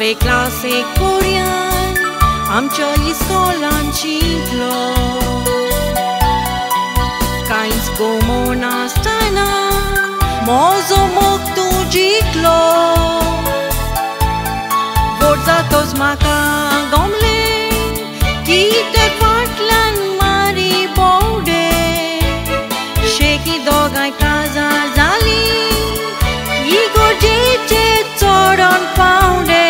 swej klasy Korean amcia iskolan ciclo Kains gomona stana mozo moktu jiklo Vorza tos maka gomle kite fatlan mari bode Sheki dogai kaza zali Igor jeche tsoron paude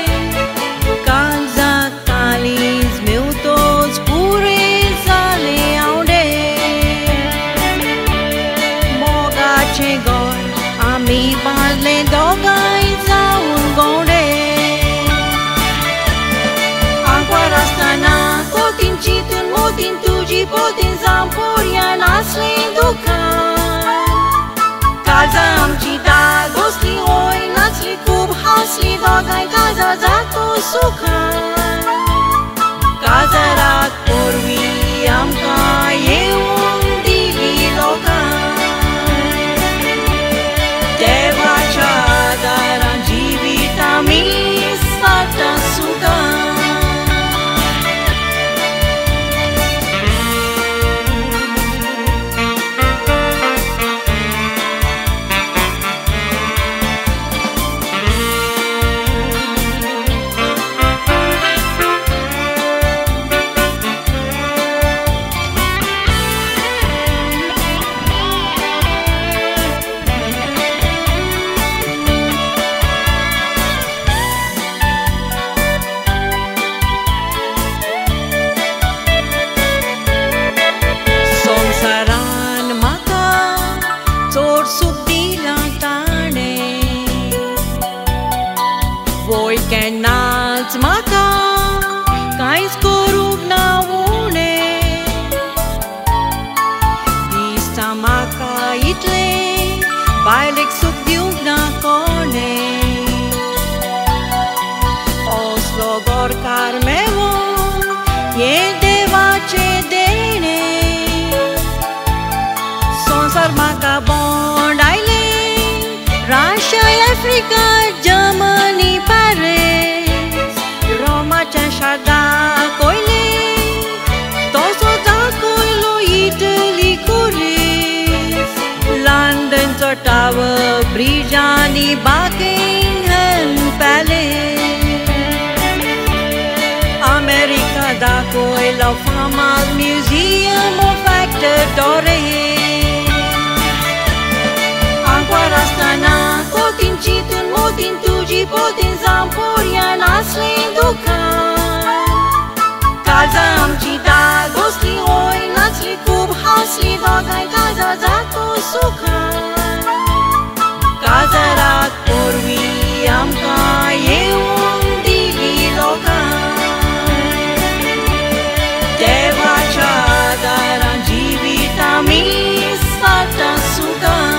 Kalza kalis meutos pure zale aude Moga chegor ami balne dogai zaun gode Anguarastana kotin chitun motin tuji potin zamporian aslin dukan Kalza amchita gosli oi natsli kub hasli dogai kaza zato sukan Kaza rat porvi amka yeun dili lokan Deva chadaran jivitami sata sukan Voi canals maka kais korug na une Dista maka itle bailek subdiug na kone Oslo gor karmevo ye deva chedene Sonsar maka bond aile Russia Africa Germany Paris Roma Chashada koile Toso da koilo Italy Greece London to Tower Bridge ani Buckingham Palace America da koilo Famal Museum of Actor Dore Anguarastana kotin chitun motin tuji potin zamporian aslin dukan Kalza amchita gosli oi natsli kub hasli dogai kaza zato sukan Kaza rat porvi amka yeun dili lokan Deva chadaran jivitami sata sukan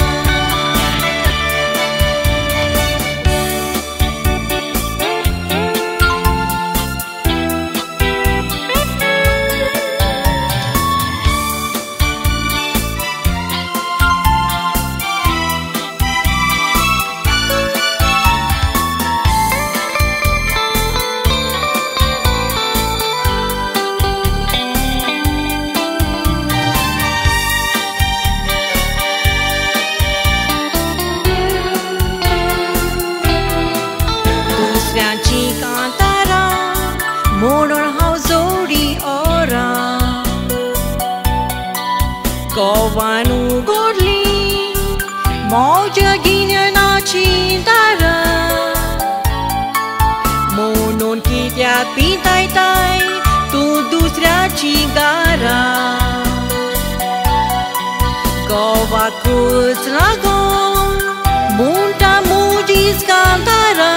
Duszwianci kantara Monor hauzori ora Kovanu gorli Moja ginia na cintara Monon kitya pitai tai Tu duszwianci gara Kova kuts lagon Munta mujis kantara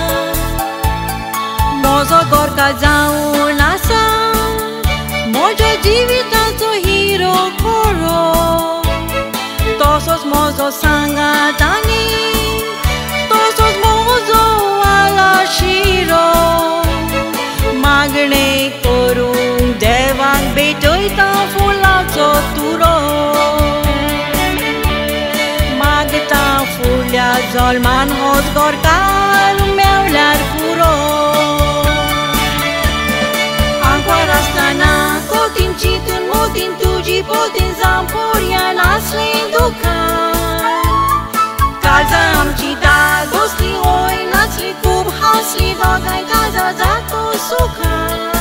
Mozo gorka zaun asa Moja jivitazo hiro koro Tosos mozo sanga dani Tosos mozo ala shiro Magne korung devang betoita fulazo turo Magta fulya Zolman hos gorcal meu lar furo Ancora stana cotincit în motin tugi potin zamporia naslin ducan Calza am cita gosli oi natsli kub hasli dogai gaza zato sukan